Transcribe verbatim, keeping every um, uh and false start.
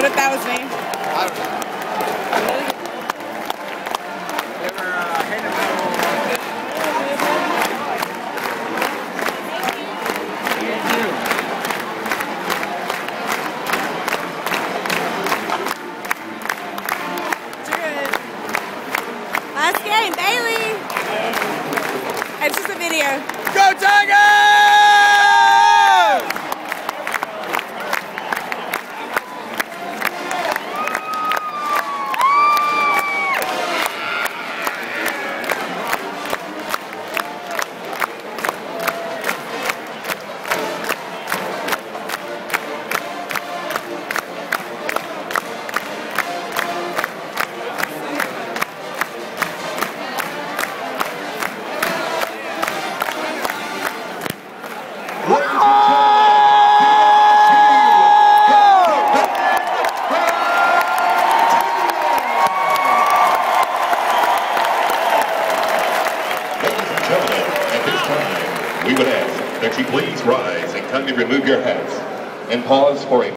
What if that was me? I don't know. They were uh, handing out. Last game, Bailey. It's just a video. Go Tigers! We would ask that you please rise and kindly remove your hats and pause for a